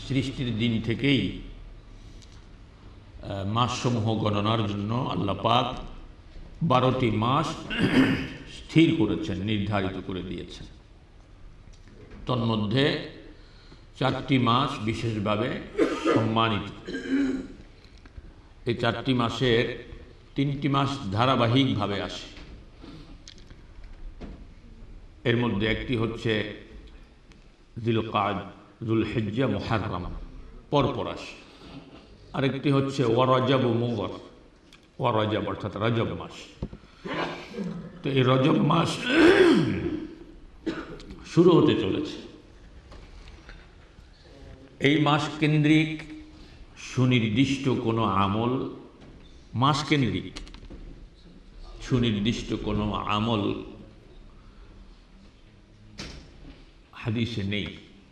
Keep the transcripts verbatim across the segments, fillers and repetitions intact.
সৃষ্টির দিন থেকেই মাসসমূহ গণনার জন্য আল্লাহ পাক বারোটি মাস স্থির করেছেন, নির্ধারিত করে দিয়েছেন। তন্মধ্যে চারটি মাস বিশেষভাবে সম্মানিত। এই চারটি মাসের তিনটি মাস ধারাবাহিকভাবে আসে। এর মধ্যে একটি হচ্ছে যিলকাদ, যুলহিজ্জা, মুহররম, পরপর আসে। আরেকটি হচ্ছে ওয়া রজব ও মুদর, ওয়া রজব অর্থাৎ রজব মাস। তো এই রজব মাস শুরু হতে চলেছে। এই মাস কেন্দ্রিক সুনির্দিষ্ট কোনো আমল, মাস কেন্দ্রিক সুনির্দিষ্ট কোনো আমল হাদিসে নেই।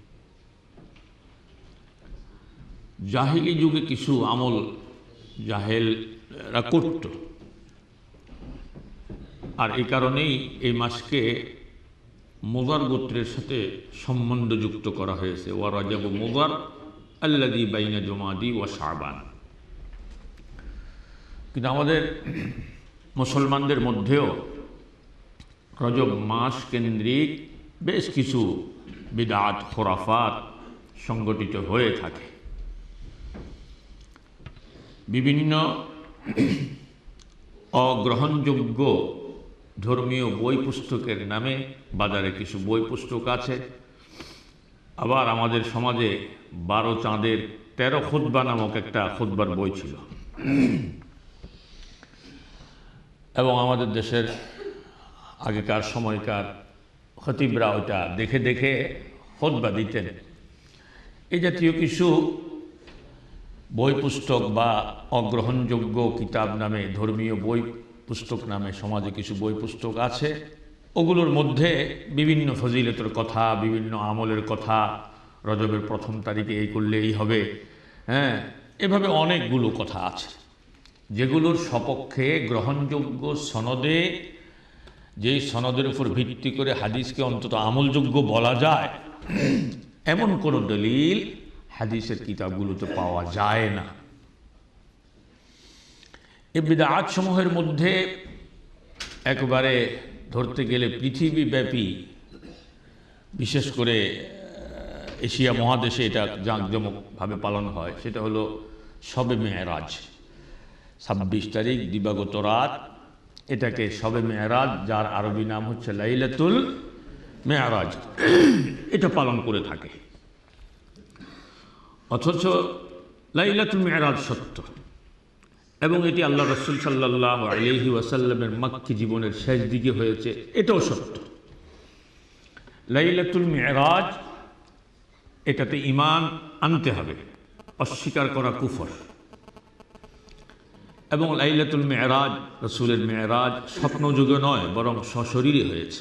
জাহেলি যুগে কিছু আমল জাহেলরা করত, আর এই কারণেই এই মাসকে মুদার গোত্রের সাথে সম্বন্ধযুক্ত করা হয়েছে। ওয়া রজব মুদার আল্লাযী বাইনা জুমাদি ওয়া শাবান। কিন্তু আমাদের মুসলমানদের মধ্যেও রজব মাস কেন্দ্রিক বেশ কিছু বিদআত, খুরাফাত সংগঠিত হয়ে থাকে। বিভিন্ন অগ্রহণযোগ্য ধর্মীয় বই পুস্তকের নামে বাজারে কিছু বই পুস্তক আছে। আবার আমাদের সমাজে বারো চাঁদের তেরো খুতবা নামক একটা খুতবার বই ছিল, এবং আমাদের দেশের আগেকার সময়কার খতিবরা ওইটা দেখে দেখে খুতবা দিতেন। এই জাতীয় কিছু বই পুস্তক বা অগ্রহণযোগ্য কিতাব নামে, ধর্মীয় বই পুস্তক নামে সমাজে কিছু বই পুস্তক আছে। ওগুলোর মধ্যে বিভিন্ন ফজিলতের কথা, বিভিন্ন আমলের কথা, রজবের প্রথম তারিখে এই করলে এই হবে, হ্যাঁ, এভাবে অনেকগুলো কথা আছে, যেগুলোর সপক্ষে গ্রহণযোগ্য সনদে, যেই সনদের উপর ভিত্তি করে হাদিসকে অন্তত আমলযোগ্য বলা যায়, এমন কোনো দলিল হাদিসের কিতাবগুলোতে পাওয়া যায় না। এই বিদআত সমূহের মধ্যে একবারে ধরতে গেলে পৃথিবীব্যাপী, বিশেষ করে এশিয়া মহাদেশে এটা জাঁকজমকভাবে পালন হয়, সেটা হলো শবে মেরাজ। ছাব্বিশ তারিখ দিবাগত রাত, এটাকে শবে মেরাজ, যার আরবি নাম হচ্ছে লাইলাতুল মেরাজ, এটা পালন করে থাকে। অথচ লাইলাতুল মেরাজ সত্য, এবং এটি আল্লাহ রাসূল সাল্লাল্লাহু আলাইহি ওয়াসাল্লামের মক্কি জীবনের শেষ দিকে হয়েছে, এটাও সত্য। লাইলাতুল মেরাজ, এটাতে ঈমান আনতে হবে, অস্বীকার করা কুফর। এবং লাইলাতুল মেরাজ, রাসূলের মেরাজ স্বপ্নযুগে নয়, বরং সশরীরে হয়েছে।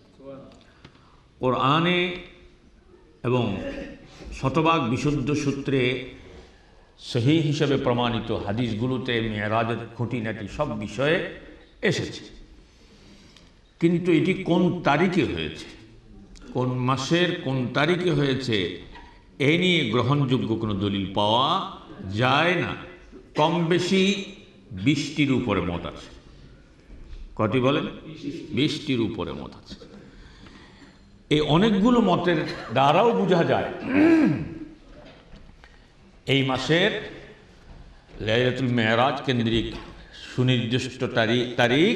কোরআনে এবং শতভাগ বিশুদ্ধ সূত্রে সহিহ হিসেবে প্রমাণিত হাদিসগুলোতে মেরাজের খুঁটিনাটি সব বিষয়ে এসেছে। কিন্তু এটি কোন তারিখে হয়েছে, কোন মাসের কোন তারিখে হয়েছে, এ নিয়ে গ্রহণযোগ্য কোনো দলিল পাওয়া যায় না। কম বেশি বিশটির উপরে মত আছে। কটি বলেন? বিশটির উপরে মত আছে। এই অনেকগুলো মতের দ্বারাও বোঝা যায় এই মাসের লাইলাতুল মেরাজ কেন্দ্রিক সুনির্দিষ্ট তারিখ তারিখ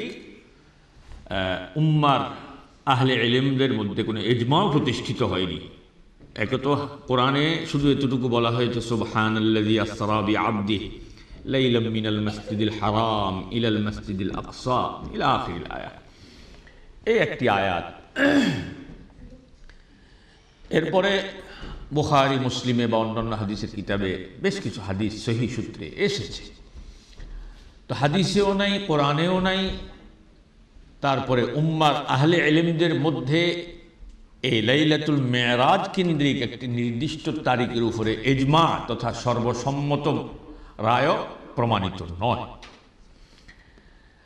উম্মার আহলে ইলমদের মধ্যে কোনো ইজমাও প্রতিষ্ঠিত হয়নি। একে তো কোরআনে শুধু এতটুকু বলা হয়েছে, সুবহানাল্লাযী আসরা বিআবদিহি লাইলাম মিনাল মাসজিদিল হারাম ইলাল মাসজিদিল আকসা ইলা আখিরিল আয়াত। এই একটি আয়াত। এরপরে বুখারী, মুসলিমে বা অন্যান্য হাদিসের কিতাবে বেশ কিছু হাদিস সহিহ সূত্রে এসেছে। তো হাদিসেও নাই, কোরআনেও নাই। তারপরে উম্মার আহলে ইলমদের মধ্যে এই লাইলাতুল মেরাজ কেন্দ্রিক একটি নির্দিষ্ট তারিখের উপরে ইজমা তথা সর্বসম্মত রায় প্রমাণিত নয়।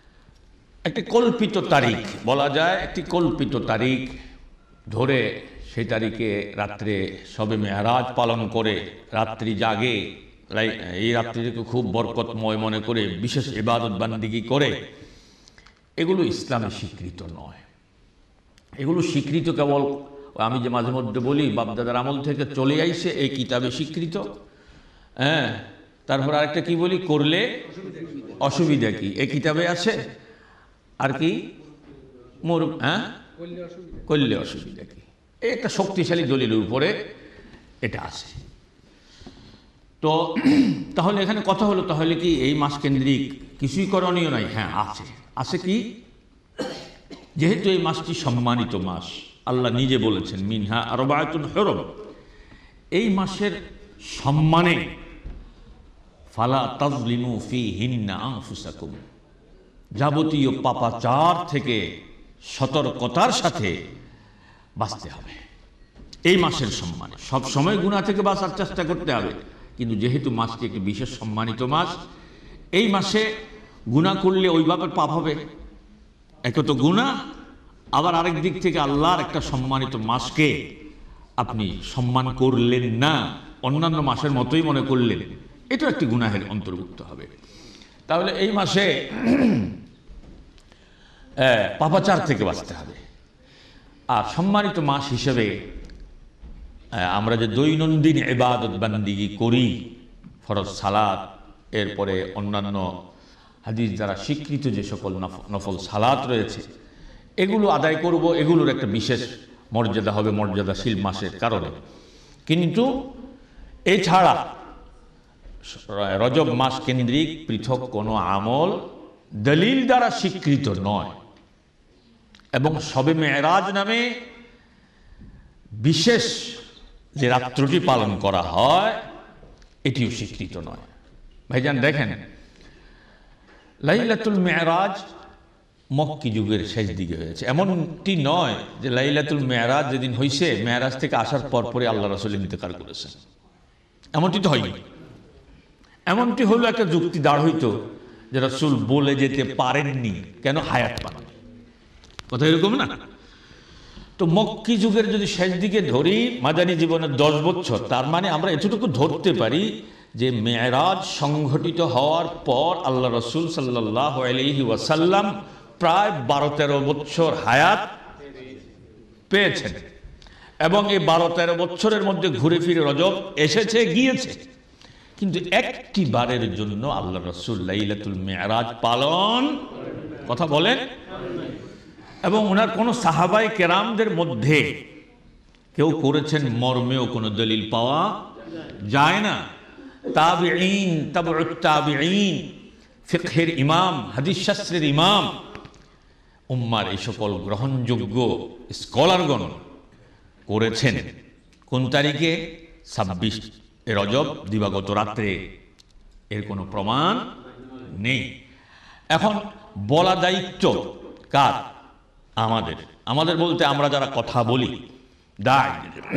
একটি কল্পিত তারিখ বলা যায়, একটি কল্পিত তারিখ ধরে সেই তারিখে রাত্রে শবে মেরাজ পালন করে রাত্রি জাগে, এই রাত্রিটিকে খুব বরকতময় মনে করে বিশেষ ইবাদত বান্দিগি করে, এগুলো ইসলামে স্বীকৃত নয়। এগুলো স্বীকৃত কেবল আমি যে মাঝে মধ্যে বলি বাপদাদার আমল থেকে চলে আইছে, এই কিতাবে স্বীকৃত। হ্যাঁ, তারপর আরেকটা কি বলি, করলে অসুবিধা কি, এই কিতাবে আছে। আর কি মোর হ্যাঁ করলে অসুবিধা কি, এই একটা শক্তিশালী দলিলের উপরে এটা আছে। তো তাহলে এখানে কথা হলো, তাহলে কি এই মাস কেন্দ্রিক কিছুই করণীয় নাই? হ্যাঁ আছে। আছে কি? যেহেতু এই মাসটি সম্মানিত মাস, আল্লাহ নিজে বলেছেন মিনহা আরবাআতুন হুরুম, এই মাসের সম্মানে ফালা তাজলিমু ফীহিন্না আনফুসাকুম, যাবতীয় পাপাচার থেকে সতর্কতার সাথে বাঁচতে হবে। এই মাসের সম্মানে সব সময় গুনাহ থেকে বাঁচার চেষ্টা করতে হবে, কিন্তু যেহেতু মাসটি একটি বিশেষ সম্মানিত মাস, এই মাসে গুনাহ করলে ওইভাবে পাপ হবে। এক তো গুনাহ, আবার আরেক দিক থেকে আল্লাহর একটা সম্মানিত মাসকে আপনি সম্মান করলেন না, অন্যান্য মাসের মতোই মনে করলেন, এটা একটি গুনাহের অন্তর্ভুক্ত হবে। তাহলে এই মাসে পাপাচার থেকে বাঁচতে হবে। আর সম্মানিত মাস হিসেবে আমরা যে দৈনন্দিন ইবাদত বান্দিগি করি, ফরজ সালাত, এরপরে অন্যান্য হাদিস দ্বারা স্বীকৃত যে সকল নফল সালাত রয়েছে, এগুলো আদায় করব, এগুলোর একটা বিশেষ মর্যাদা হবে মর্যাদাশীল মাসের কারণে। কিন্তু এছাড়া রজব মাস কেন্দ্রিক পৃথক কোনো আমল দলিল দ্বারা স্বীকৃত নয়, এবং শবে মেরাজ নামে বিশেষ যে রাত্রটি পালন করা হয় এটিও স্বীকৃত নয়। ভাইজান দেখেন, লাইলাতুল মেরাজ মক্কি যুগের শেষ দিকে হয়েছে। এমনটি নয় যে লাইলাতুল মেরাজ যেদিন হয়েছে মেরাজ থেকে আসার পর পরে আল্লাহ রাসূল ইন্তেকাল করেছেন, এমনটি তো হয়নি। এমনটি হলো একটা যুক্তি দাঁড় হইতো যে রাসূল বলে যেতে পারেননি, কেন? হায়াত পান। কথা এরকম না? তো মক্কি যুগের যদি শেষ দিকে ধরি, মাদানী জীবনের দশ বছর, তার মানে আমরা এতটুকু ধরতে পারি যে মেরাজ সংঘটিত হওয়ার পর আল্লাহ রাসূল সাল্লাল্লাহু আলাইহি ওয়াসাল্লাম প্রায় বারো তেরো বছর হায়াত পেয়েছেন, এবং এই বারো তেরো বছরের মধ্যে ঘুরে ফিরে রজব এসেছে গিয়েছে, কিন্তু একটি বারের জন্য আল্লাহ রাসূল লাইলাতুল মেরাজ পালন কথা বলেন। এবং ওনার কোন সাহাবায়ে কেরামদের মধ্যে কেউ করেছেন মর্মেও কোনো দলিল পাওয়া যায় না। তাবিঈন, তাবউত তাবিঈন, ফিকহের ইমাম, হাদিস শাস্ত্রের ইমাম, উম্মার এই সকল গ্রহণযোগ্য স্কলারগণ করেছেন। কোন তারিখে? ছাব্বিশ রজব দিবাগত রাত্রে। এর কোনো প্রমাণ নেই। এখন বলা দায়িত্ব কার? আমাদের। আমাদের বলতে আমরা যারা কথা বলি, দায়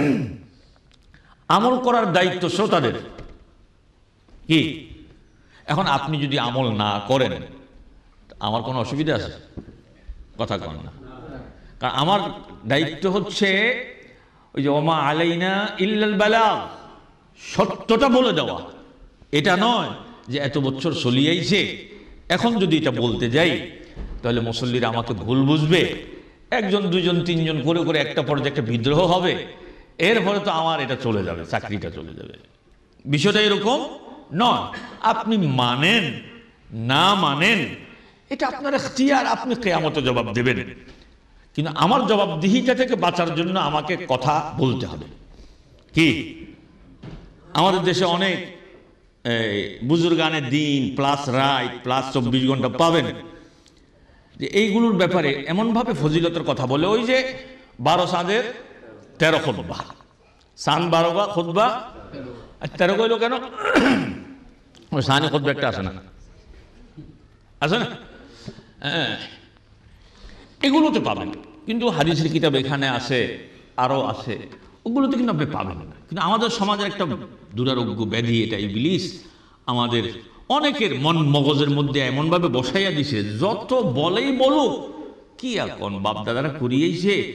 আমল করার দায়িত্ব শ্রোতাদের। কি এখন আপনি যদি আমল না করেন আমার কোনো অসুবিধা আছে? কথা কন না। কারণ আমার দায়িত্ব হচ্ছে ওই যে ওমা আলাইনা ইল্লাল বালাগ, সত্যটা বলে দেওয়া। এটা নয় যে এত বছর চলিয়েছে, এখন যদি এটা বলতে যাই তাহলে মুসল্লিরা আমাকে ভুল বুঝবে, একজন দুজন তিনজন করে করে একটা পর্যায়ে একটা বিদ্রোহ হবে, এরপরে তো আমার এটা চলে যাবে, চাকরিটা চলে যাবে। বিষয়টা এরকম নয়। আপনি মানেন না মানেন এটা আপনার ইখতিয়ার, আপনি কিয়ামতে জবাব দেবেন, কিন্তু আমার জবাবদিহিতা থেকে বাঁচার জন্য আমাকে কথা বলতে হবে। কি আমাদের দেশে অনেক বুজুর্গানের দিন প্লাস রাইট প্লাস চব্বিশ ঘন্টা পাবেন, যে এইগুলোর ব্যাপারে এমনভাবে ফজিলতের কথা বলে, ওই যে বারো চাঁদের তেরো খুতবা, সান বারো বা খুতবা আর তেরো কইল কেন? ওই সানি খুতবা একটা আছে না, আছে না? হ্যাঁ, এগুলোতে পাবেন, কিন্তু হাদিসের কিতাব এখানে আছে, আরও আছে, ওগুলোতে কিন্তু আপনি পাবেন না। কিন্তু আমাদের সমাজের একটা দুরারোগ্য ব্যাধি এটা, ইবলিস আমাদের অনেকের মন মগজের মধ্যে এমনভাবে বসাইয়া দিছে, যত বলেই বলুক কি এখন বাপ দাদারা করিয়েছে,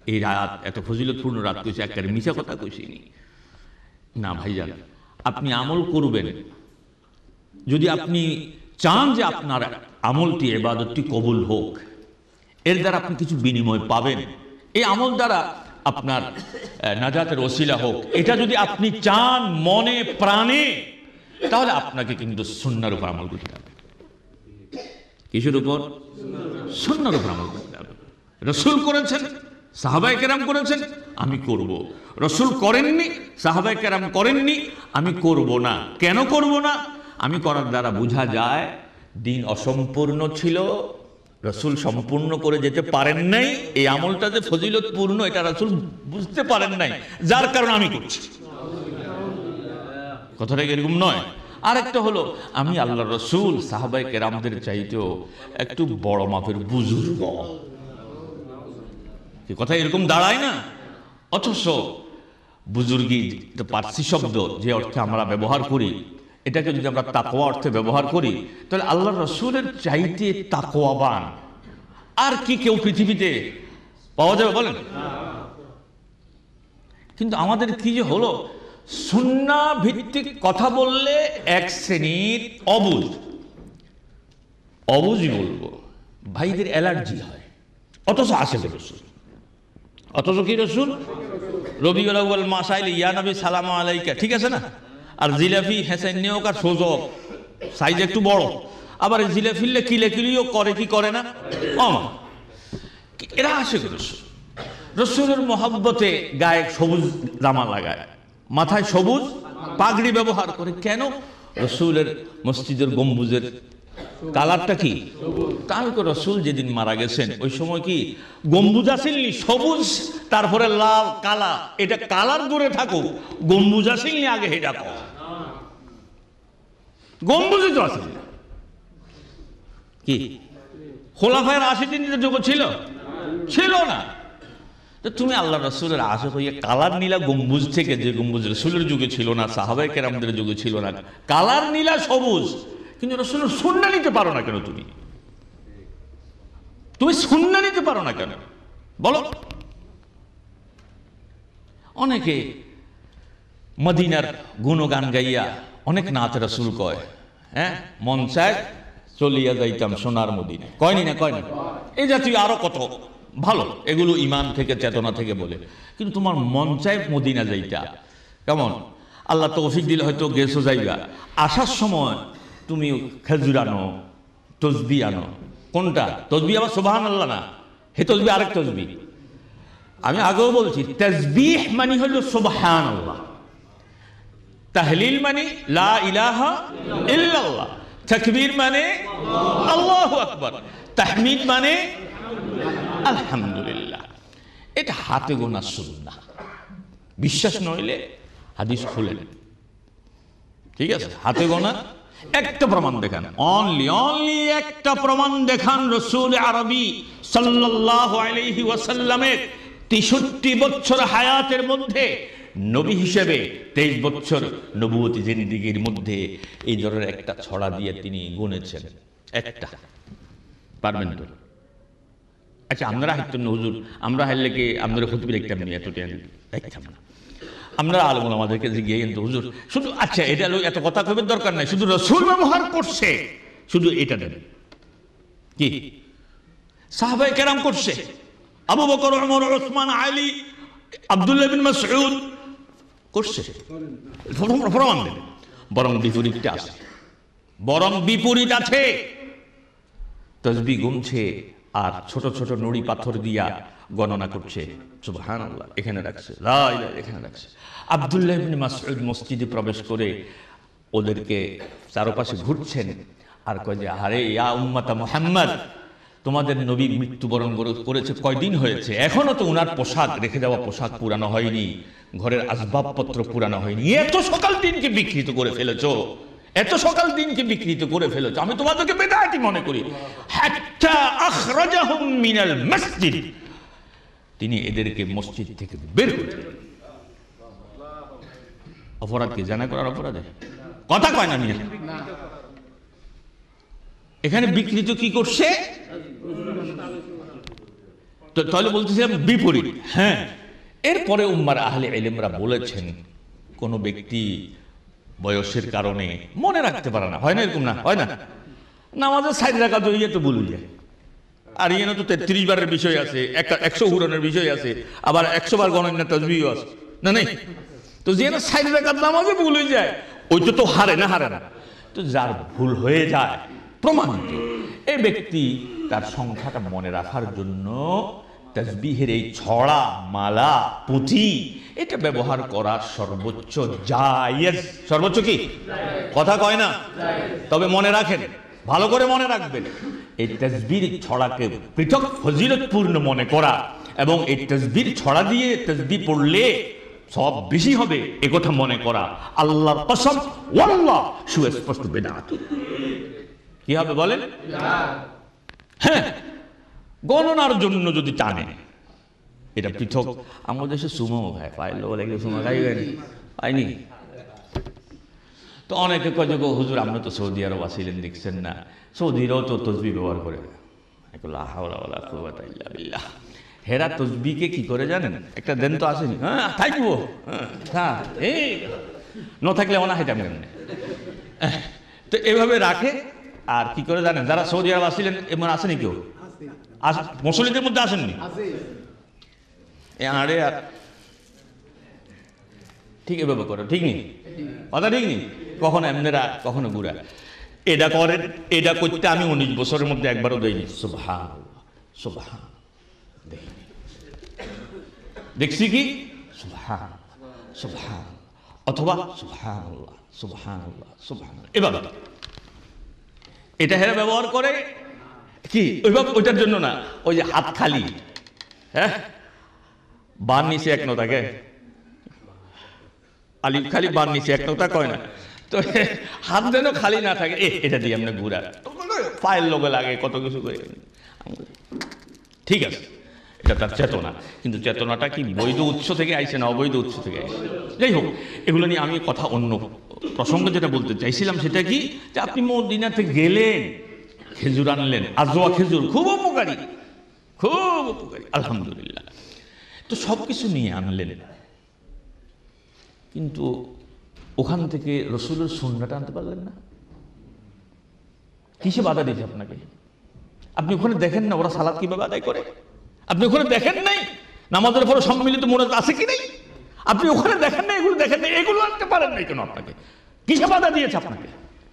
এই রাত এত ফজিলতপূর্ণ রাত কইছে, একটা মিছা কথা কইছিনি না ভাইজান। আপনি আমল করবেন, যদি আপনি চান যে আপনার আমলটি ইবাদতটি কবুল হোক, এর দ্বারা আপনি কিছু বিনিময় পাবেন, এই আমল দ্বারা আপনার নাজাতের ওসিলা হোক, এটা যদি আপনি চান মনে প্রাণে, তাহলে আপনাকে কিন্তু সুন্নাহর উপর আমল করতে হবে। কিসের উপর? সুন্নাহর উপর আমল করতে হবে। রাসূল করেছেন, সাহাবায়ে কেরাম করেছেন, আমি করব। রাসূল করেননি, সাহাবায়ে কেরাম করেননি, আমি করব না। কেন করব না? আমি করার দ্বারা বোঝা যায় দিন অসম্পূর্ণ ছিল, রাসূল সম্পূর্ণ করে যেতে পারেন নাই, এই আমলটা যে ফজিলতপূর্ণ এটা রাসূল বুঝতে পারেন নাই, যার কারণে আমি করছি। কথাটা এরকম নয়। আরেকটা হলো, আমি আল্লাহর রাসূল সাহাবায়ে কেরামদের চাইতেও একটু বড় মাপের বুজুর্গ, কথা এরকম দাঁড়ায় না। অথচ বুজুর্গি এটা পার্সি শব্দ, যে অর্থে আমরা ব্যবহার করি, এটাকে যদি আমরা তাকওয়া অর্থে ব্যবহার করি, তাহলে আল্লাহর রাসূলের চাইতে তাকওয়াবান আর কি কেউ পৃথিবীতে পাওয়া যাবে বলেন? কিন্তু আমাদের কি যে হলো, সুন্নাহ ভিত্তিক কথা বললে এক শ্রেণীর অবুঝ, অবুঝই বলবো, ভাইদের অ্যালার্জি হয়। অথচ আসে রাসূল, অথচ কি রাসূল রবিউল আউয়াল মাস আইলে ইয়া নবী সালাম আলাইকা, ঠিক আছে না? আর জিলাফি হেসেন নেওকার সোজক সাইজ একটু বড়, আবার জিলাফিলে কিলে কিলিও করে কি করে না, এরা আসে রাসূল। রাসূলের মহব্বতে গায়ে সবুজ জামা লাগায়, মাথায় সবুজ পাগড়ি ব্যবহার করে। কেন? রাসূলের মসজিদের গম্বুজের কালারটা কি? কালকে রাসূল যেদিন মারা গেছেন ওই সময় কি গম্বুজ আসেননি সবুজ, তারপরে লাল কালা, এটা কালার দূরে থাকুক, গম্বুজ আসেননি আগে, এটা গম্বুজই তো আসেন কি খোলাফায়ে রাশিদিনের যুগ ছিল? ছিল না। তো তুমি আল্লাহ রাসূলের আশিক হইয়া কালার নীলা গম্বুজ থেকে, যে গম্বুজ রাসূলের যুগে ছিল না, সাহাবায়ে কেরামদের যুগে ছিল না, কালার নীলা সবুজ, কিন্তু রাসূলের সুন্নাহ নিতে পারো না কেন? তুমি তুমি সুন্নাহ নিতে পারো না কেন বলো? অনেকে মদিনার গুণগান গাইয়া অনেক নাত রাসূল কয়, হ্যাঁ মন চায় চলিয়া যাইতাম সোনার মদিনা, কয়নি না? কয় না? এই জাতীয় আরো কত ভালো, এগুলো ইমান থেকে চেতনা থেকে বলে। কিন্তু তোমার মন চায় মদিনা যাইতা, কেমন? আল্লাহ তৌফিক দিলে হয়তো গেছো যাইবা, আসার সময় তুমি খেজুর আনো, তসবিহ আনো। কোনটা? তসবিহ আবার সুবহানাল্লাহ না, হে তসবিহ আরেক তসবিহ। আমি আগেও বলছি, তাসবিহ মানে হলো সুবহানাল্লাহ, তাহলিল মানে লা ইলাহা ইল্লাল্লাহ, তাকবীর মানে আল্লাহু আকবার, তাহমিদ মানে আলহামদুলিল্লাহ। এটা হাতে গোনা সুন্নাহ। বিশ্বাস নইলে হাদিস খুলেন, ঠিক আছে? হাতে গোনা একটা প্রমাণ দেখান, অনলি অনলি একটা প্রমাণ দেখান রাসূল আরবি সাল্লাল্লাহু আলাইহি ওয়াসাল্লামের তেষট্টি বছর হায়াতের মধ্যে নবী হিসেবে তেইশ বছর নবুয়তি জিন্দেগীর মধ্যে এই ধরনের একটা ছড়া দিয়ে তিনি গুনেছেন। একটা পারবেন তো? আচ্ছা আমরা হাইতেন না হুজুর, আমরা হাইলে কি আপনারা খুতবা লিখতাম না, এত দেখতাম না আমরা, আলেম আমাদেরকে গিয়ে কিন্তু হুজুর শুধু, আচ্ছা এটা এত কথা কবের দরকার নাই, শুধু রাসূল ব্যবহার করছে, শুধু এটা দেন কি সাহাবায়ে কেরাম করছে, আবু বকর, ওমর, ওসমান, আলী, আব্দুল্লাহ বিন মাসউদ করছে, প্রমাণ দেন। বরং বিপরীতটা আছে, বরং বিপরীত আছে। তাসবিহ গুনছে আর ছোট ছোট নুড়ি পাথর দিয়া গণনা করছে, সুবহানাল্লাহ এখানে রাখছে, লা ইলাহা এখানে রাখছে। আব্দুল্লাহ ইবনে মাসউদ মসজিদে প্রবেশ করে ওদেরকে চারপাশে ঘুরছেন আর কয় যে, আরে ইয়া উম্মাতা মুহাম্মদ, তোমাদের নবী মৃত্যুবরণ করেছে কয়দিন হয়েছে, এখনো তো উনার পোশাক, রেখে যাওয়া পোশাক পুরানো হয়নি, ঘরের আসবাবপত্র পুরানো হয়নি, এত সকাল দিনকে বিকৃত করে ফেলেছো, এত সকাল দিনকে বিকৃত করে ফেলেছো, আমি তোমাদেরকে বেদাতি মনে করি। হাত্তা আখরাজাহুম মিনাল মসজিদ, তিনি এদেরকে মসজিদ থেকে বের করে দিলেন। অপরাধ কি জানা করার অপরাধে? কথা কয় না নিয়ে এখানে বিকৃত কি করছে? তো তাহলে বলতেছিলাম বিপরীত। হ্যাঁ, এরপরে উম্মার আহলে ইলমরা বলেছেন কোন ব্যক্তি বয়সের কারণে মনে রাখতে পারে না, হয় না এরকম? না হয় না? নামাজের সাইড রাখা তো ইয়ে তো ভুল যায়, আর ইয়ে তো তেত্রিশ বারের বিষয় আছে, একশো হুরনের বিষয় আছে, আবার একশো বার গণনা তাসবিহ আছে, না নেই? তো যে না সাইড রাখার নামাজে ভুল হয়ে যায়, ওইটা তো হারে না, হারে না। তো যার ভুল হয়ে যায় প্রমাণিত, এই ব্যক্তি তার সংখ্যাটা মনে রাখার জন্য তাসবিহের এই ছড়া, মালা, পুঁথি এটা ব্যবহার করা সর্বোচ্চ জায়েজ। সর্বোচ্চ কি কথা কয় না? তবে মনে রাখেন, ভালো করে মনে রাখবেন, এই তাসবির ছড়াকে পৃথক ফজিলতপূর্ণ মনে করা এবং এই তাসবির ছড়া দিয়ে তাসবিহ পড়লে সব বেশি হবে এ কথা মনে করা আল্লাহর কসম ওয়াল্লাহ সুস্পষ্ট বিদআত। কি হবে বলেন? হ্যাঁ, গণনার জন্য যদি টানে এটা পৃথক। আমাদের দেশে সুমো ভাই পাইলো বলে সুমো খাইবেন, পাইনি। তো অনেকে কয় যে হুজুর আপনি তো সৌদি আরব আসিলেন, দেখছেন না সৌদিরাও তো তসবিহ ব্যবহার করে। হেরা তসবিহকে কি করে জানেন? একটা দেন তো আসেনি, হ্যাঁ থাকবো, হ্যাঁ এই ন থাকলে ওনা হাইতাম কেমনে। তো এভাবে রাখে। আর কি করে জানেন? যারা সৌদি আরব আসিলেন এমন আসেনি কেউ? মুসলিমদের মধ্যে আসেননি? আরে আর ঠিক এভাবে করে, ঠিক নেই কথা, ঠিক নেই? কখনো এমনেরা কখনো গুড়া। এটা করেন, এটা করতে আমি উনিশ বছরের মধ্যে একবারও দেইনি। সুবহানাল্লাহ, সুবহানাল্লাহ দেখিনি। দেখছি কি সুবহানাল্লাহ, সুবহানাল্লাহ, অথবা সুবহানাল্লাহ, সুবহানাল্লাহ, সুবহানাল্লাহ, এভাবে। এটা হেরা ব্যবহার করে কি ওইভাবে, ওইটার জন্য না, ওই যে হাত খালি, হ্যাঁ বার নিচে এক নোতাকে আলিফ খালি বার নিচে এক নোতা কয় না, তো হাত যেন খালি না থাকে, এটা দিয়ে আমরা ঘুরা পায়ের লোকে লাগে কত কিছু করে। ঠিক আছে, এটা তার চেতনা, কিন্তু চেতনাটা কি বৈধ উৎস থেকে আইছে না অবৈধ উৎস থেকে আইছে? যাই হোক, এগুলো নিয়ে আমি কথা অন্য প্রসঙ্গে যেটা বলতে চাইছিলাম সেটা কি, যে আপনি মদিনাতে গেলেন, খেজুর আনলেন, আজওয়া খেজুর খুব উপকারী, খুব উপকারী, আলহামদুলিল্লাহ। তো সব কিছু নিয়ে আনলেন, কিন্তু ওখান থেকে রসুলের সুন্নাহটা আনতে পারলেন না। কিসে বাধা দিয়েছে আপনাকে? আপনি ওখানে দেখেন না ওরা সালাত কিভাবে আদায় করে? আপনি ওখানে দেখেন নাই নামাজের পরে সম্মিলিত মুনাজাত আছে কি নেই? আপনি ওখানে দেখেন না, এগুলো দেখেন না, এগুলো আনতে পারেন নাই কেন? আপনাকে কিসে বাধা দিয়েছে? আপনাকে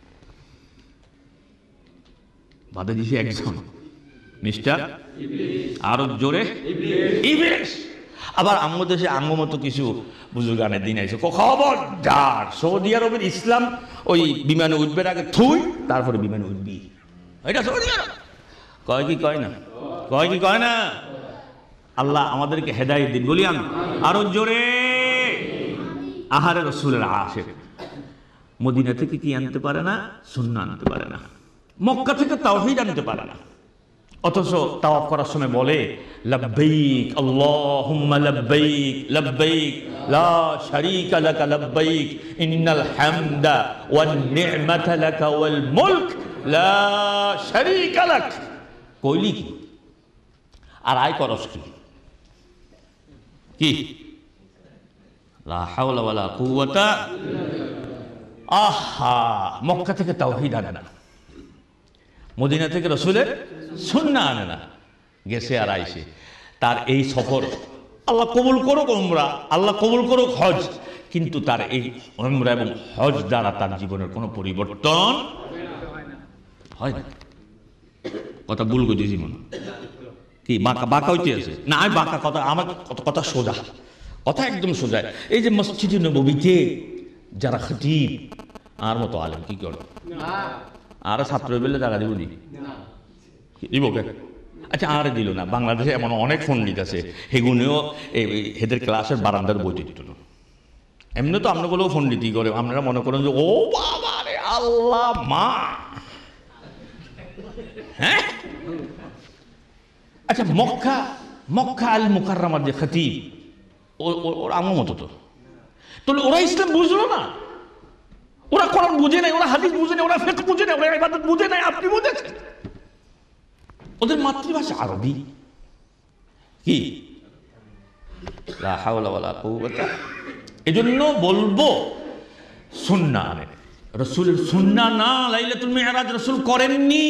বাধা দিয়েছে একজন, মিস্টার আরো জোরে ইবলিস। আবার আমাদের দেশে আঙ্গ মতো কিছু বুজুর্গানের দিন আইছে, খবর যার সৌদি আরবের ইসলাম ওই বিমানে উঠবে আগে থুই, তারপরে বিমানে উঠবি, এটা সৌদি আরব কয় কি কয় না? কয় কি কয় না? আল্লাহ আমাদেরকে হেদায়েত দিন, বলি আমি আরো জোরে। আহারে রসুলের আশিক মদিনা থেকে কি আনতে পারে না? সুন্নাহ আনতে পারে না, মক্কা থেকে তাওহীদ আনতে পারে না, অথচ তাওয়াফ করার সময় বলে লাব্বাইক আল্লাহুম্মা লাব্বাইক লাব্বাইক লা শারীকা লাকা লাব্বাইক ইন্নাল হামদা ওয়ান নি'মাতা লাকা ওয়াল মুলক লা শারীকা লাক। কইলি কি আর আয় করস কি? কি লা হাওলা ওয়ালা কুওয়াতা। আহা, মক্কা থেকে তাওহীদ আনে না, মদিনা থেকে রসুলের সুন্নাহ আনে না, গেছে আর আইসে। তার এই সফর আল্লাহ কবুল করুক উমরা, আল্লাহ কবুল করুক হজ, কিন্তু তার এই উমরা এবং হজ দ্বারা তার জীবনের কোনো পরিবর্তন হয় না। কথা ভুল করছি জীবন কি বাঁকা বাঁকা হইতে আছে না? আমি বাঁকা কথা, আমার কথা সোজা, কথা একদম সোজা। এই যে মসজিদে নববীতে যারা খতিব আর মতো আলেম কি করে, আর ছাত্র বেলে টাকা দিব দি দিব কে? আচ্ছা, আর দিল না। বাংলাদেশে এমন অনেক পণ্ডিত আছে, সেগুলিও এদের ক্লাসের বারান্দার বইতে দিত না। এমনি তো আপনাগুলোও পণ্ডিতি করে, আপনারা মনে করেন যে ও বাবা রে আল্লাহ মা, হ্যাঁ। আচ্ছা, মক্কা মক্কা আল মুকাররমার যে খতিব, ওরা আমার মতো তো, তাহলে ওরা ইসলাম বুঝলো না, ওরা কোরআন বুঝে নাই, ওরা হাদিস বুঝে নাই, ওরা ফিকহ বুঝে নাই, ওরা ইবাদত বুঝে নাই, আপনি বুঝেছেন। ওদের মাতৃভাষা আরবি, কি লা হাওলা ওয়ালা কুওয়াতা। এজন্য বলবো সুন্নাহ আনে, রাসূলের সুন্নাহ না লাইলাতুল মিরাজ রাসূল করেননি,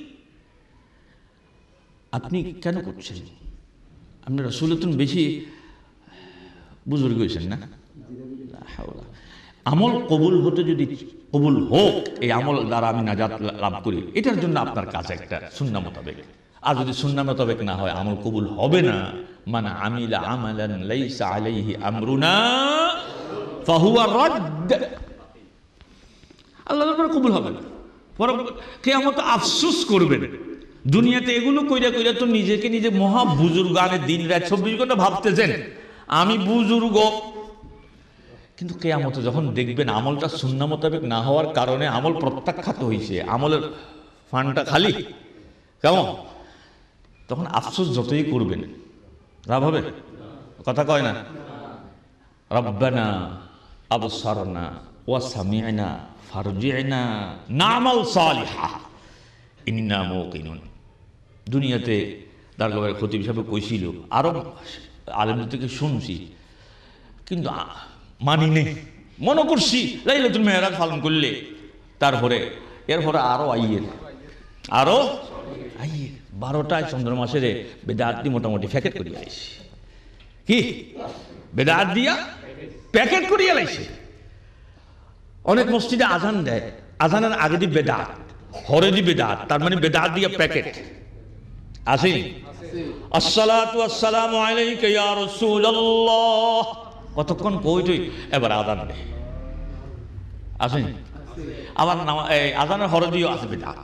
আপনি কেন করছেন? আপনি রাসূলের তুন বেশি বুজুর্গ হয়েছেন না? লা হাওলা। আমল কবুল হতে যদি কবুল হোক, এই আমল দ্বারা আমি নাজাত লাভ করি, এটার জন্য আপনার কাছে একটা সুন্নাহ মোতাবেক। আর যদি সুন্নাহ মোতাবেক না হয়, আমল কবুল হবে না। মান আমিলা আমালান লাইসা আলাইহি আমরুনা ফাহুয়া রাদ্দ। আল্লাহর দরবারে কবুল হবে না, কিয়ামতে আফসোস করবেন। দুনিয়াতে এগুলো কইরা কইরা তো নিজেকে নিজে মহা বুজুর্গ, আনে দিন রাত চব্বিশ ঘন্টা ভাবতেছেন আমি বুজুর্গ, কিন্তু কিয়ামতে যখন দেখবেন আমলটা সুন্নাহ মোতাবেক না হওয়ার কারণে আমল প্রত্যাখ্যাত হয়েছে, আমলের ফান্ডটা খালি, কেমন তখন আফসোস যতই করবেন লাভ হবে? কথা কয় না? রব্বানা আবসারনা ওয়া সামি'না ফারজি'না না'মাল সালিহা ইন্না মুকিনুন। দুনিয়াতে দারগাহের খতিব সাহেব কইছিল, আরো আলেমদের থেকে শুনছি, কিন্তু মানি নেই, মনে করছি লাইলাতুল মিরাজ পালন করলে, তারপরে এরপরে আরো আইয়ের আরো আইয়ের বারোটায় চন্দ্র মাসের বেদাত দিয়ে মোটামুটি প্যাকেট করিয়া লাইছে। কি বেদাত দিয়া প্যাকেট করিয়া লাইছে। অনেক মসজিদে আজান দেয়, আজানের আগে দি বেদাত, হরে দি বেদাত, তার মানে বেদাত দিয়া প্যাকেট আসেনি। আসসালাতু আসসালামু আলাইকা ইয়া রাসূলুল্লাহ, কতক্ষণ কই তুই, এবার আজান দে, আসেনি। আবার আজানের হরে দিও আছে বেদাত।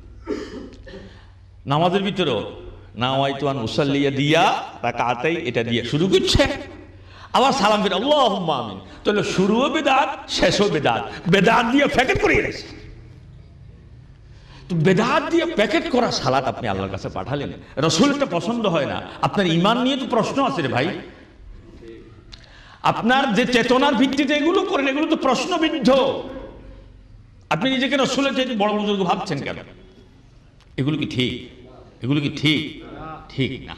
নামাজের ভিতরেও নাওয়াইতু আন উসাল্লিয়া দিয়া রাকাতাই, এটা দিয়ে শুরু করছে, আবার সালাম ফিরে আল্লাহুম্মা আমিন। তাহলে শুরুও বেদাত, শেষও বেদাত, বেদাত দিয়ে প্যাকেট করিয়ে গেছে। তো বেদাত দিয়ে প্যাকেট করা সালাত আপনি আল্লাহর কাছে পাঠালেন, রাসূলটা পছন্দ হয় না, আপনার ঈমান নিয়ে তো প্রশ্ন আছে রে ভাই। আপনার যে চেতনার ভিত্তিতে এগুলো করেন, এগুলো তো প্রশ্নবিদ্ধ। আপনি নিজেকে রাসূলের চাইতে বড় বুজুর্গ ভাবছেন কেন? এগুলো কি ঠিক? এগুলো কি ঠিক? ঠিক না।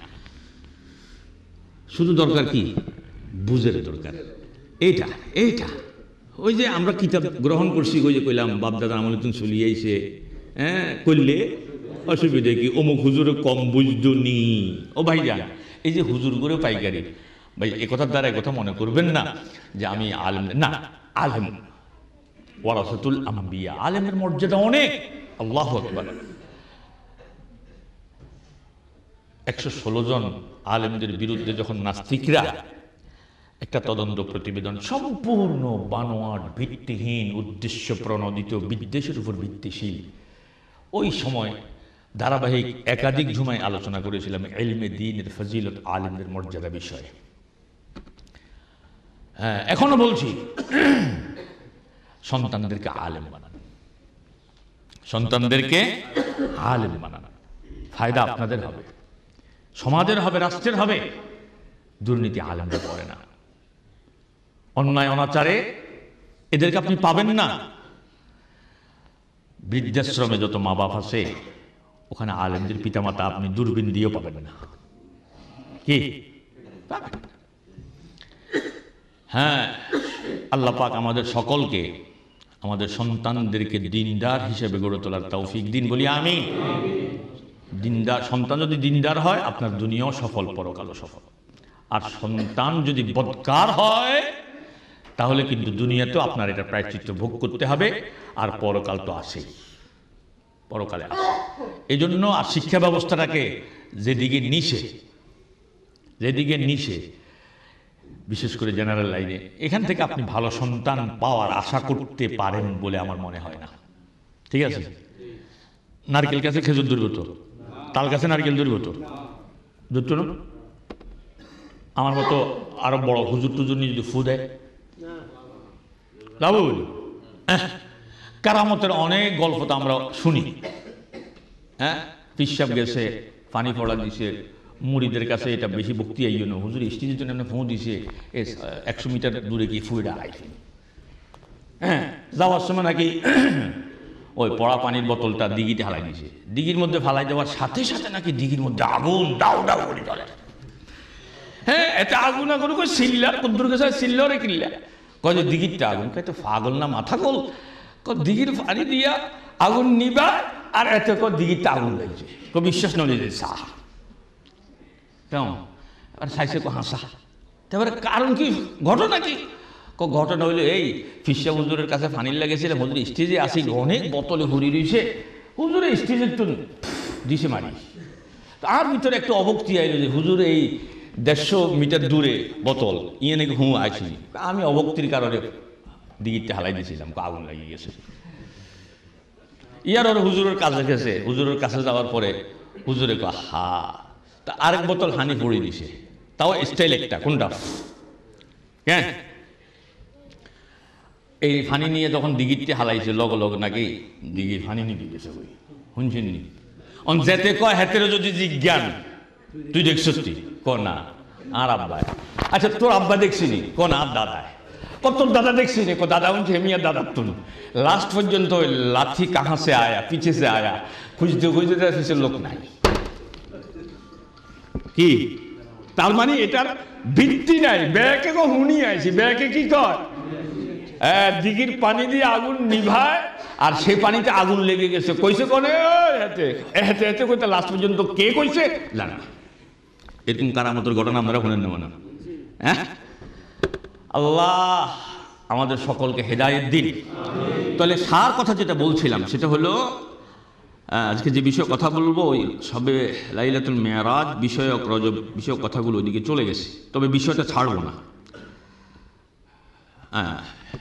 শুধু দরকার কি? বুঝের দরকার। এইটা এইটা ওই যে আমরা কিতাব গ্রহণ করছি, ওই যে কইলাম বাপদাদা আমলে তুমি চলিয়ে আইছে, হ্যাঁ করলে অসুবিধা কি? অমুক হুজুরে কম বুঝদনি। ও ভাই যান, এই যে হুজুর করে পাইকারি ভাই, এ কথার দ্বারা কথা মনে করবেন না যে আমি আলেম না। আলেম ওয়ারাসাতুল আম্বিয়া, আলেমের মর্যাদা অনেক। আল্লাহু আকবার। একশো ষোলো জন আলেমদের বিরুদ্ধে যখন নাস্তিকরা একটা তদন্ত প্রতিবেদন, সম্পূর্ণ বানোয়াট, ভিত্তিহীন, উদ্দেশ্য প্রণোদিত, বিদ্বেষের উপর ভিত্তিশীল, ওই সময় ধারাবাহিক একাধিক ঝুমায় আলোচনা করেছিলাম ইলমে দ্বীনের ফজিলত, আলেমদের মর্যাদা বিষয়ে। হ্যাঁ, এখনো বলছি, সন্তানদেরকে আলেম বানান, সন্তানদেরকে আলেম বানান। ফায়দা আপনাদের হবে, সমাজের হবে, রাষ্ট্রের হবে। দুর্নীতি আলেমরা করে না, অন্যায় অনাচারে এদেরকে আপনি পাবেন না। বৃদ্ধাশ্রমে যত মা বাপ আছে, ওখানে আলেমদের পিতামাতা আপনি দূরবীন দিয়েও পাবেন না। কি পাবেন? হ্যাঁ, আল্লাহ পাক আমাদের সকলকে, আমাদের সন্তানদেরকে দিনদার হিসেবে গড়ে তোলার তৌফিক দিন, বলি আমিন। দিনদার সন্তান যদি দিনদার হয়, আপনার দুনিয়াও সফল, পরকালও সফল। আর সন্তান যদি বদকার হয়, তাহলে কিন্তু দুনিয়াতেও আপনার এটা প্রায়শ্চিত্ত ভোগ করতে হবে, আর পরকাল তো আসেই, পরকালে আসে। এই জন্য আর শিক্ষা ব্যবস্থাটাকে যেদিকে নিশে, যেদিকে নিশে বিশেষ করে জেনারেল লাইনে, এখান থেকে আপনি ভালো সন্তান পাওয়ার আশা করতে পারেন বলে আমার মনে হয় না। ঠিক আছে? নারকেল গাছে খেজুর ধরব তো, তাল গাছে নারকেল ধরব তো, ধরতো না? আমার মতো আরো বড় হুজুর টুজুর নিয়ে যদি ফু দেয়, রাবুল কারামতের অনেক গল্প তো আমরা শুনি। হ্যাঁ, পিসাব গেছে, পানি পড়া দিছে, মুড়িদের কাছে এটা বেশি ভক্তি আইও না, হুজুর স্টেজের জন্য এমনি ফোঁ দিছে, একশো মিটার দূরে গিয়ে ফুয়েটা আইছে। হ্যাঁ, যাওয়ার সময় নাকি ওই পড়া পানির বোতলটা দিঘিতে হালাই দিছে, দিঘির মধ্যে ফালাই দেওয়ার সাথে সাথে নাকি দিঘির মধ্যে আগুন দাউ দাউ করে চলে। হ্যাঁ এতে আগুন আগুন করে সিল্লার কুদ্দুর কাছে সিল্লরে কিল্লা কয় যে দিঘিরটা আগুন কয় তো পাগল না মাথা গোল দিঘির পানি দিয়া আগুন নিবা আর এতে কয় দিঘিরটা আগুন লাগছে কয় বিশ্বাস নলি যে সাহ কেমন আর সাইসে কো হাসা তারপরে কারণ কি ঘটনা কি ঘটনা হইলো এই ফিসা হুজুরের কাছে ফানির লাগেছিল হুজুর স্টেজে আসি অনেক বোতলে ঘুরি রয়েছে হুজুরে স্টেজের তো দিছে মারি তার ভিতরে একটা অবক্তি আইলো যে হুজুর এই দেড়শো মিটার দূরে বোতল ইয়ে নাকি হুঁ আছি আমি অবক্তির কারণে দিঘিরটা হালাই দিয়েছিলাম আগুন লাগিয়ে গেছে ইয়ার ওর হুজুরের কাছে গেছে হুজুরের কাছে যাওয়ার পরে হুজুরে কো হা তা আরেক বোতল হানি পড়ে দিছে তাও স্টাইল একটা কোনটা হ্যাঁ এই ফানি নিয়ে যখন দিঘিরটি হালাইছে লগ লগ নাকি দিঘির ফানি নিয়ে গেছে ওই শুনছেন নি অন যেতে কয় হাতের যদি জিজ্ঞান তুই দেখছিস তুই ক না আর আব্বা আচ্ছা তোর আব্বা দেখছিনি ক না আর দাদা কত তোর দাদা দেখছিনি ক দাদা উনছে হেমিয়া দাদা তুন লাস্ট পর্যন্ত ওই লাঠি কাহা সে আয়া পিছে সে আয়া খুঁজতে খুঁজতে দেখছে লোক নাই কি তার মানে এটার ভিত্তি নাই ব্যাকে কো হুনি আইছি ব্যাকে কি কর দিঘির পানি দিয়ে আগুন নিভায় আর সেই পানিতে আগুন লেগে গেছে কইছে কোনে হেতে হেতে হেতে কইতে লাস্ট পর্যন্ত কে কইছে জানা এরকম কারামতের ঘটনা আমরা শুনেন না হ্যাঁ আল্লাহ আমাদের সকলকে হেদায়েত দিন তাহলে সার কথা যেটা বলছিলাম সেটা হলো আজকে যে বিষয়ে কথা বলবো ওই সবে লাইলাতুল মেরাজ বিষয়ক রজব বিষয়ক কথাগুলো ওইদিকে চলে গেছে তবে বিষয়টা ছাড়বো না হ্যাঁ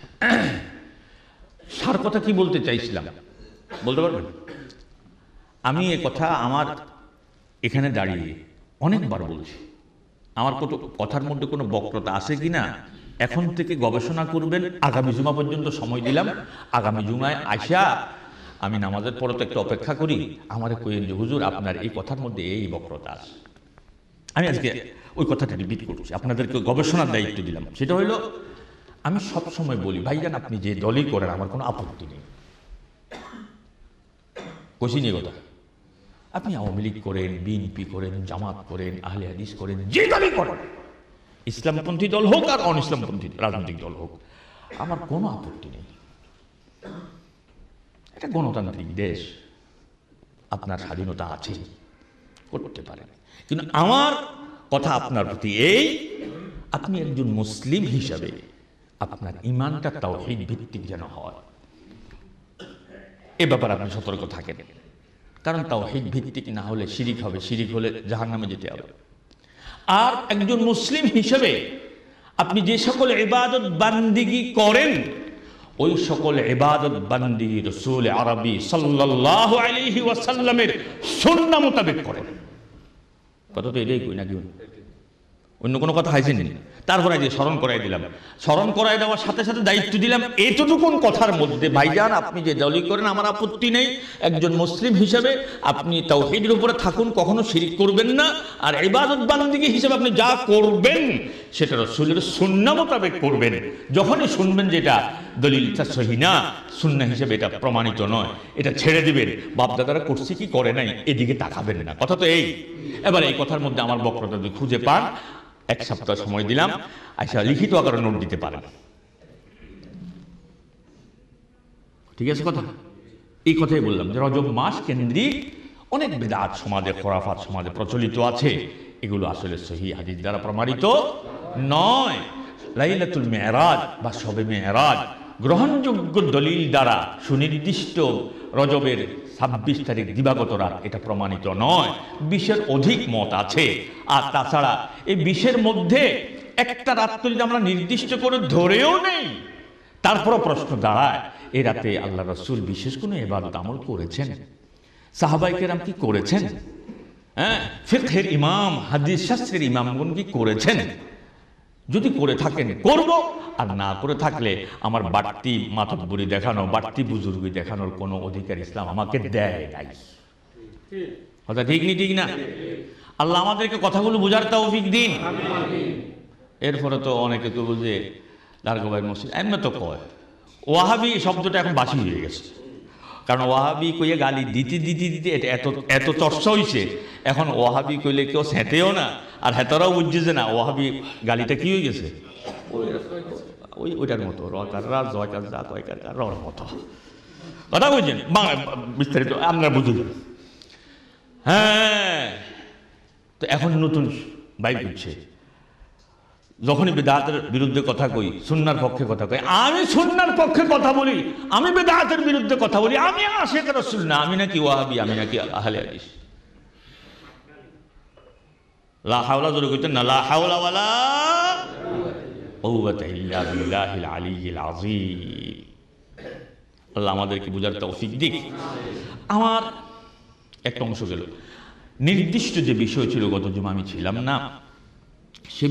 সার কথা কি বলতে চাইছিলাম বলতে পারবেন আমি এ কথা আমার এখানে দাঁড়িয়ে অনেকবার বলছি আমার কত কথার মধ্যে কোনো বক্রতা আছে কিনা এখন থেকে গবেষণা করবেন আগামী জুমা পর্যন্ত সময় দিলাম আগামী জুমায় আসা আমি নামাজের পরে তো একটু অপেক্ষা করি আমার কইেন যে হুজুর আপনার এই কথার মধ্যে এই বক্রতা আছে আমি আজকে ওই কথাটা রিপিট করছি আপনাদেরকে গবেষণার দায়িত্ব দিলাম সেটা হইল আমি সব সময় বলি ভাইজান আপনি যে দলই করেন আমার কোনো আপত্তি নেই কষি নিয়ে কথা আপনি আওয়ামী লীগ করেন বিএনপি করেন জামাত করেন আহলে হাদিস করেন যে দলই করেন ইসলামপন্থী দল হোক আর অন ইসলামপন্থী রাজনৈতিক দল হোক আমার কোনো আপত্তি নেই এটা গণতান্ত্রিক দেশ আপনার স্বাধীনতা আছে করতে পারেন কিন্তু আমার কথা আপনার প্রতি এই আপনি একজন মুসলিম হিসাবে আপনার ইমানটা তাওহীদ ভিত্তিক যেন হয় এ ব্যাপারে আপনি সতর্ক থাকেন কারণ তাওহীদ ভিত্তিক না হলে শিরিক হবে শিরিক হলে জাহান্নামে যেতে হবে আর একজন মুসলিম হিসেবে আপনি যে সকল ইবাদত বান্দিগি করেন ওই সকল ইবাদত বান্দি রাসূল আরবি সাল্লাল্লাহু আলাইহি ওয়াসাল্লামের সুন্নাহ মোতাবেক করেন কথা তো এটাই কই নাকি অন্য কোনো কথা হাইছেন নি তারপরে যে স্মরণ করাই দিলাম স্মরণ করাই দেওয়ার সাথে সাথে দায়িত্ব দিলাম এতটুকুন কথার মধ্যে ভাইজান আপনি যে দলই করেন আমার আপত্তি নেই একজন মুসলিম হিসেবে আপনি তাওহীদের উপরে থাকুন কখনো শিরিক করবেন না আর ইবাদত বান্দিগি হিসেবে আপনি যা করবেন সেটা রাসূলের সুন্নাহ মোতাবেক করবেন যখনই শুনবেন যেটা দলিলটা সহি না সুন্নাহ হিসেবে এটা প্রমাণিত নয় এটা ছেড়ে দিবেন বাপদাদারা করছে কি করে নাই এদিকে তাকাবেন না কথা তো এই এবার এই কথার মধ্যে আমার বক্রতা যদি খুঁজে পান এক সপ্তাহ সময় দিলাম আচ্ছা লিখিত আকারে নোট দিতে পারেন ঠিক আছে কথা এই কথাই বললাম যে রজব মাস কেন্দ্রিক অনেক বিদআত সমাজে খোরাফাত সমাজে প্রচলিত আছে এগুলো আসলে সহিহ হাদিস দ্বারা প্রমাণিত নয় লাইলাতুল মেরাজ বা শবে মেরাজ গ্রহণযোগ্য দলিল দ্বারা সুনির্দিষ্ট রজবের ছাব্বিশ তারিখ দিবাগত রাত এটা প্রমাণিত নয় বিশের অধিক মত আছে আর তাছাড়া এই বিশের মধ্যে একটা রাত যদি আমরা নির্দিষ্ট করে ধরেও নেই তারপরও প্রশ্ন দাঁড়ায় এই রাতে আল্লাহ রাসূল বিশেষ কোনো ইবাদত আমল করেছেন সাহাবায়ে কেরাম কি করেছেন হ্যাঁ ফিকহের ইমাম হাদিস শাস্ত্রের ইমামগণ কি করেছেন যদি করে থাকেন করব আর না করে থাকলে আমার বাড়তি মাতব্বরি দেখানো বাড়তি বুজুর্গি দেখানোর কোনো অধিকার ইসলাম আমাকে দেয় নাই কথা ঠিক নি ঠিক না আল্লাহ আমাদেরকে কথাগুলো বোঝার তৌফিক দিন এরপরে তো অনেকে তো বুঝে দারগোবাই মসজিদ এমনি তো কয় ওয়াহাবি শব্দটা এখন বাসি হয়ে গেছে কারণ ওয়াহাবি কইয়ে গালি দিতে দিতে দিতে এটা এত এত চর্চা হয়েছে, এখন ওয়াহাবি কইলে কেউ সেঁতেও না, আর হেতারাও বুঝছে যে না ওয়াহাবি গালিটা কি হয়ে গেছে ওই ওইটার মতো রকাররা জয়কার যা কয়কার রর মতো কথা বুঝছেন, বাংলা বিস্তারিত আপনারা বুঝুন। হ্যাঁ, তো এখন নতুন বাইক উঠছে, যখনই বেদাতের বিরুদ্ধে কথা কই, সুন্নার পক্ষে কথা কই, আমি সুন্নার পক্ষে কথা বলি, আমি বেদাতের বিরুদ্ধে কথা বলি, আমি আশিক রাসূল না, আমি নাকি ওয়াহাবি, আমি নাকি আহলে হাদিস। লা হাওলা জোরে কইতেন না, লা হাওলা ওয়ালা কুওয়াতা ইল্লা বিল্লাহিল আলিয়্যিল আযীম। আল্লাহ আমাদেরকে বুঝার তৌফিক দিক। আমার একটা অংশ গেল, নির্দিষ্ট যে বিষয় ছিল গত জুমা আমি ছিলাম না,